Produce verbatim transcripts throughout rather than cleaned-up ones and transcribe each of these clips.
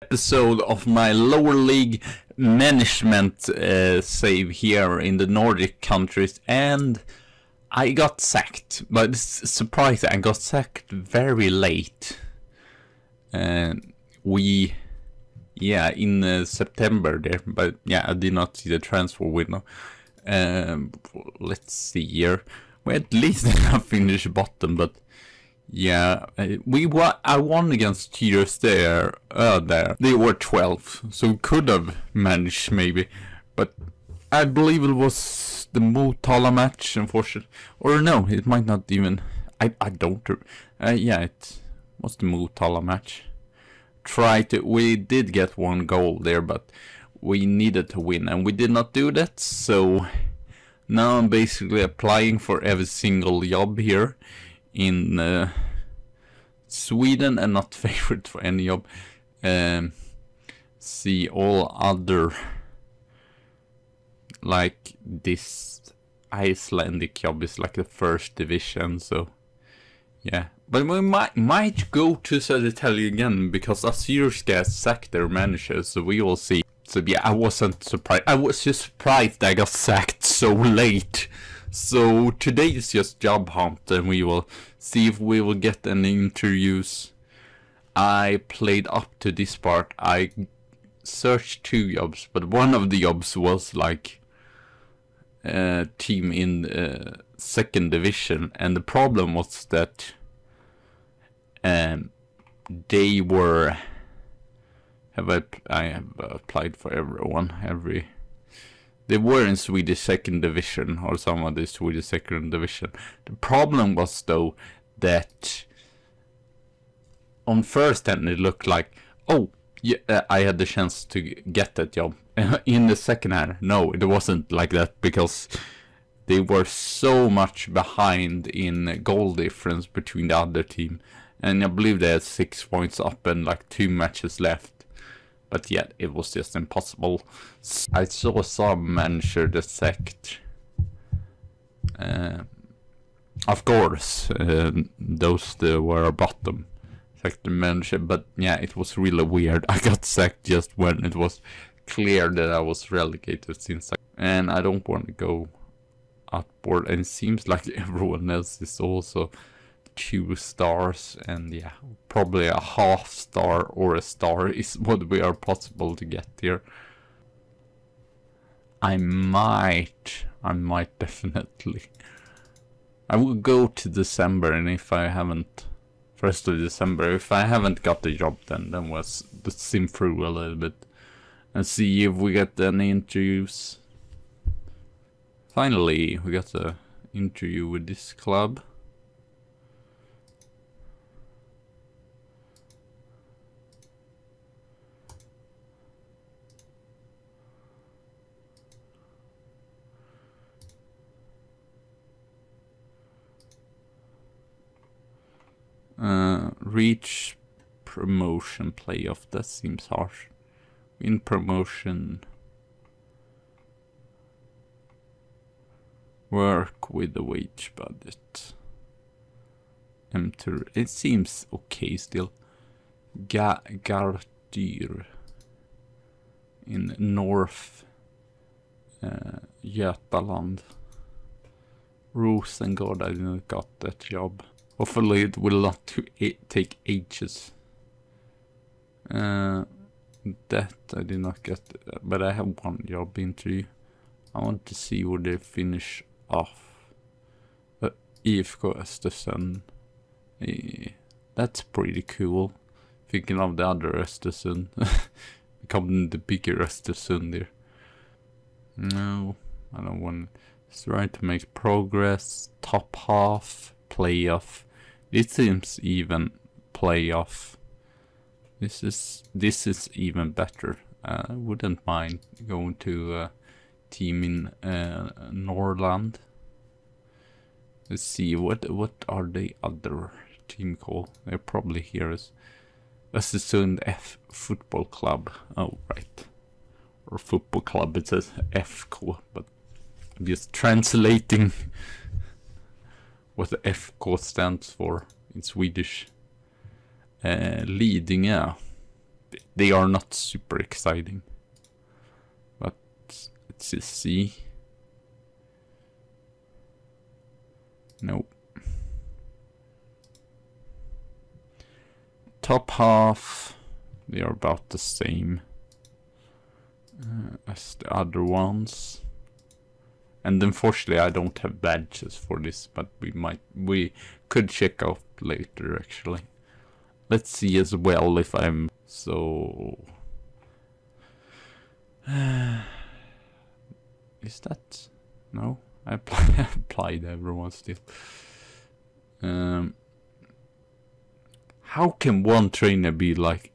episode of my lower league management uh, save here in the Nordic countries, and I got sacked. But it's surprising, I got sacked very late. And uh, we, yeah, in uh, September there, but yeah, I did not see the transfer window. Um, let's see here. We at least finished bottom, but yeah, we won. I won against Tears there. Uh, there they were twelve, so we could have managed maybe, but I believe it was the Motala match, unfortunately, or no, it might not even. I I don't. Uh, yeah, it was the Motala match. Try to. We did get one goal there, but we needed to win, and we did not do that. So now I'm basically applying for every single job here in uh, Sweden, and not favorite for any job. Um, see all other, like this Icelandic job is like the first division, so yeah. But we might might go to Södertälje again because Assyriska sacked their manager, so we will see. So yeah, I wasn't surprised. I was just surprised I got sacked so late. So today is just job hunt, and we will see if we will get any interviews. I played up to this part. I searched two jobs, but one of the jobs was like a team in uh, second division, and the problem was that um, they were. Have I? I have applied for everyone. Every. They were in Swedish second division, or some of the Swedish second division. The problem was though that on first hand it looked like, oh, yeah, uh, I had the chance to get that job. In the second hand, no, it wasn't like that, because they were so much behind in goal difference between the other team, and I believe they had six points up and like two matches left. But yet, it was just impossible. I saw some manager that sacked. Uh, of course, uh, those that were bottom sacked the manager. But yeah, it was really weird. I got sacked just when it was clear that I was relegated. Since I, and I don't want to go upward. And it seems like everyone else is also two stars, and yeah, probably a half star or a star is what we are possible to get here. I might, I might definitely. I will go to December, and if I haven't, first of December, if I haven't got the job, then then we'll sim through a little bit and see if we get any interviews. Finally, we got an interview with this club. Uh, reach promotion playoff, that seems harsh. Win promotion. Work with the wage budget. Enter. It seems okay still. Ga Gardyr in North uh, Götaland. Rosengård, I didn't got that job. Hopefully it will not take ages. Uh, that I did not get, but I have one job interview. I want to see where they finish off. Uh, F K Östersund. Uh, that's pretty cool. Thinking of the other Östersund. Becoming the bigger Östersund there. No, I don't want to try to make progress. Top half, playoff. It seems even playoff. This is this is even better. Uh, I wouldn't mind going to a team in uh, Norrland. Let's see, what what are the other team called? They're probably here as Södertälje F K Football Club. Oh right, or football club. It says F K, but I'm just translating what the F K stands for in Swedish. Uh, Lidingö. they are not super exciting. But let's just see. Nope. Top half, they are about the same uh, as the other ones. And unfortunately I don't have badges for this, but we might, we could check out later actually. Let's see as well if I'm, so... Uh, is that, no? I applied everyone still. Um, how can one trainer be like,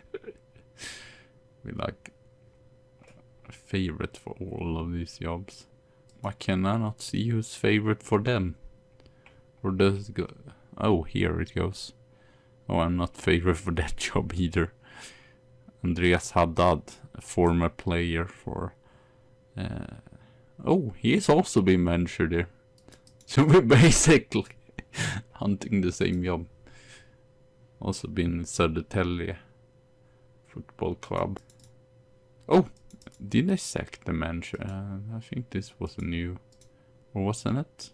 be like a favorite for all of these jobs? Why can I not see who's favorite for them? Or does it go? Oh, here it goes. Oh, I'm not favorite for that job either. Andreas Haddad, a former player for... Uh, oh, he has also been manager there. So we're basically hunting the same job. Also been in Södertälje Football Club. Oh, did I sack the manager? Uh, I think this was a new... Or wasn't it?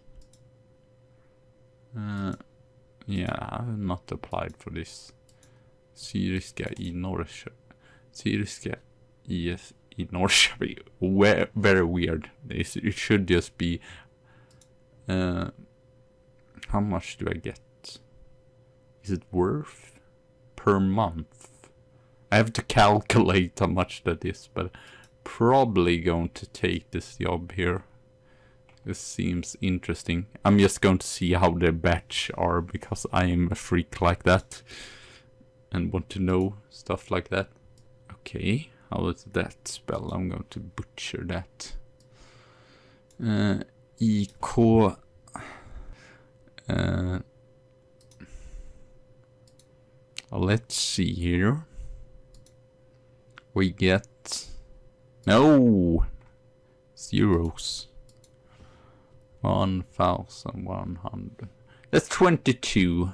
Uh, yeah, I have not applied for this. Syriska i Norway. Syriska i i Norway. Very weird. It should just be... Uh, how much do I get? Is it worth per month? I have to calculate how much that is, but probably going to take this job here. This seems interesting. I'm just going to see how their batch are, because I am a freak like that and want to know stuff like that. Okay, how is that spell? I'm going to butcher that. Uh, I K. Uh, let's see here. We get no zeros. One thousand one hundred. That's twenty-two.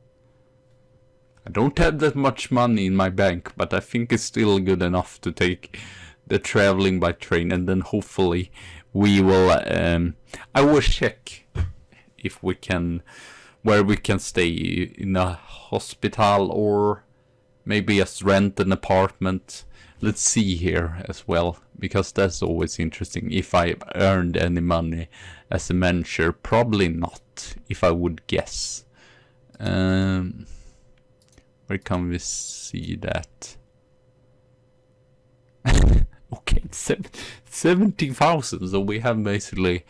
I don't have that much money in my bank, but I think it's still good enough to take the traveling by train, and then hopefully we will. Um, I will check if we can, where we can stay in a hospital or maybe just rent an apartment. Let's see here as well, because that's always interesting. If I earned any money as a manager, probably not, if I would guess. Um, where can we see that? Okay, seventy thousand, so we have basically...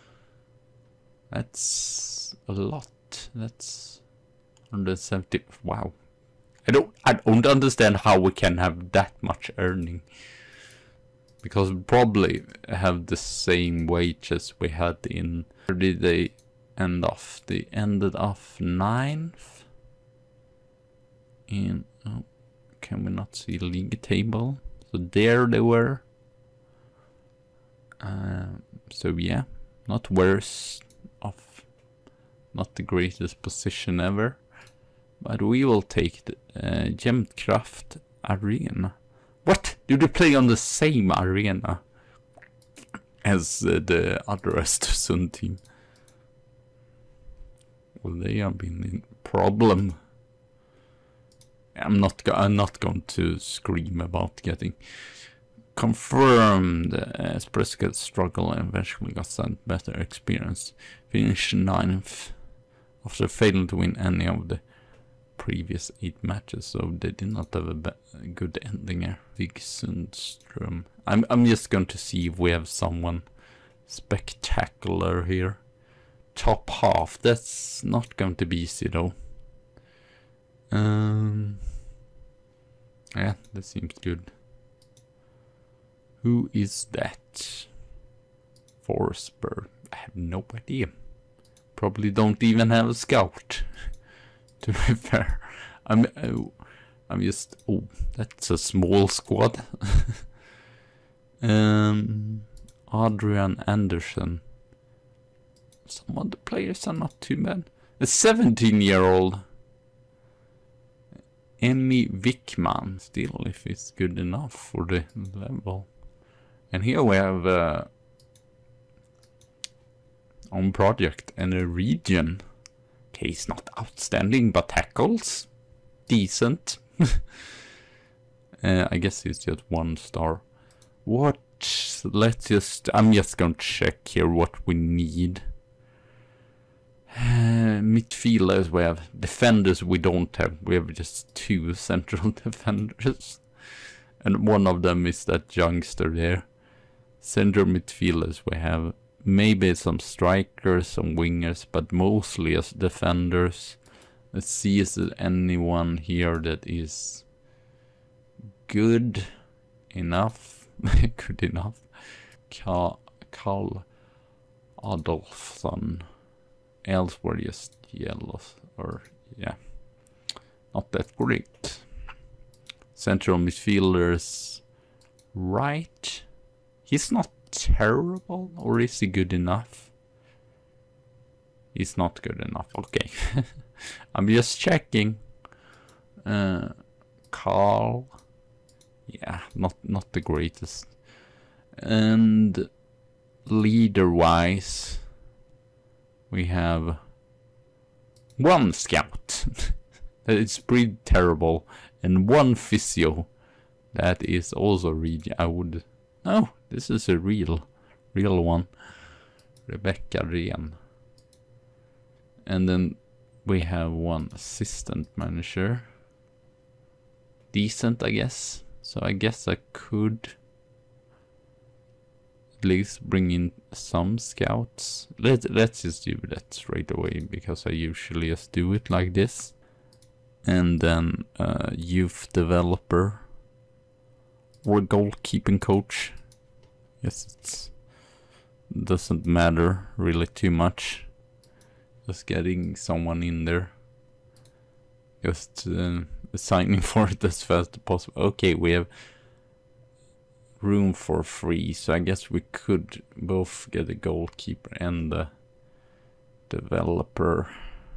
That's a lot. That's one hundred seventy. Wow. I don't I don't understand how we can have that much earning. Because we probably have the same wages we had in... Where did they end off? They ended off ninth. In... Oh, can we not see league table? So there they were. Um, so yeah, not worse off. Not the greatest position ever. But we will take the uh, Jämtkraft Arena. What? Do they play on the same arena as uh, the other Östersund team? Well, they have been in problem. I'm not. Go I'm not going to scream about getting confirmed. Uh, Prescott struggle and eventually got some better experience. Finished ninth after failing to win any of the previous eight matches, so they did not have a, a good ending here. Vig Sundström. I'm I'm just going to see if we have someone spectacular here. Top half. That's not going to be easy though. Um. Yeah, that seems good. Who is that? Forsberg. I have no idea. Probably don't even have a scout. To be fair, I'm uh, I'm just oh, that's a small squad. um, Adrian Anderson. Some of the players are not too bad. A seventeen-year-old. Emmy Wickman, still if it's good enough for the level. And here we have uh, on project and a region. Okay, it's not outstanding, but tackles decent. uh, I guess it's just one star. What? Let's just. I'm just gonna check here what we need. Uh, midfielders we have. Defenders we don't have. We have just two central defenders, and one of them is that youngster there. Central midfielders we have. Maybe some strikers, some wingers, but mostly as defenders. Let's see, is there anyone here that is good enough? Good enough. Carl, Carl Adolfsson. Else were just yellow, or yeah, not that great. Central midfielders, right? He's not terrible, or is he good enough? He's not good enough. Okay, I'm just checking. Uh, Carl, yeah, not not the greatest. And leader-wise, we have one scout. It's pretty terrible, and one physio. That is also really. I would. Oh, this is a real, real one. Rebecca Ren. And then we have one assistant manager. Decent, I guess. So I guess I could at least bring in some scouts. Let, let's just do that straight away, because I usually just do it like this. And then uh, youth developer or goalkeeping coach. Yes, it's doesn't matter really too much. Just getting someone in there. Just uh, signing for it as fast as possible. Okay, we have room for free, so I guess we could both get a goalkeeper and a developer.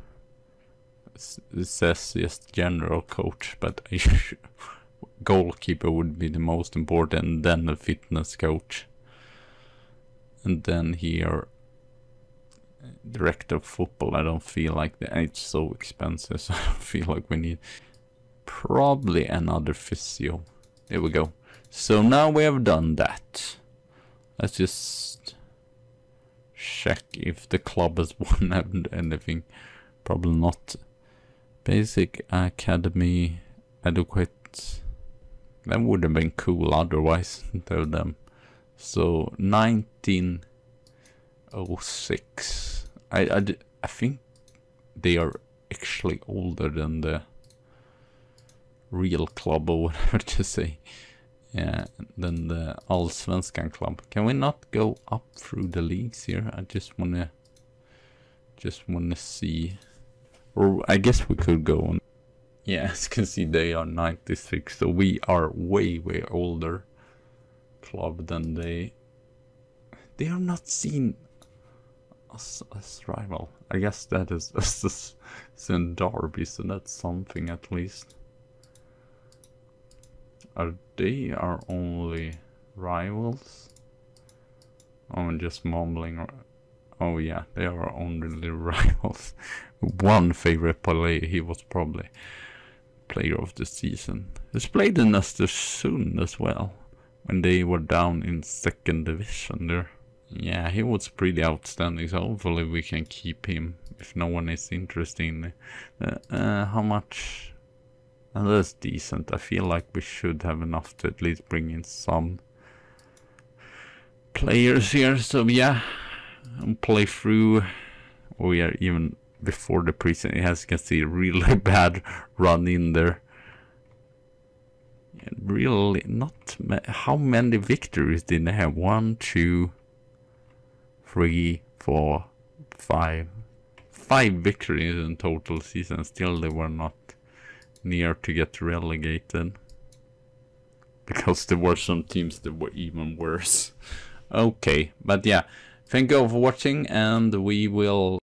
It says just general coach, but I goalkeeper would be the most important, and then a fitness coach. And then here, director of football. I don't feel like that. It's so expensive, so I don't feel like we need probably another physio. There we go. So now we have done that. Let's just check if the club has won anything. Probably not. Basic academy, adequate. That would have been cool otherwise, though them. So nineteen oh six. I, I, I think they are actually older than the real club, or whatever to say. Yeah, than the Allsvenskan club. Can we not go up through the leagues here? I just wanna, just wanna see. Or I guess we could go on. Yeah, as you can see, they are ninety-six, so we are way, way older club than they. They are not seen as, as rival. I guess that is as in Derby, so that's something at least. Are they our only rivals? Oh, I'm just mumbling. Oh yeah, they are our only rivals. One favorite player, he was probably player of the season. He's played in Östersund as well, when they were down in second division there. Yeah, he was pretty outstanding, so hopefully we can keep him if no one is interested in uh, uh, how much. And that's decent. I feel like we should have enough to at least bring in some players here. So yeah, I'll play through. We are even before the preseason. As you can see, really bad run in there. And really not. Ma how many victories did they have? One, two, three, four, five. Five victories in total season. Still, they were not near to get relegated, because there were some teams that were even worse. Okay, but yeah, thank you all for watching, and we will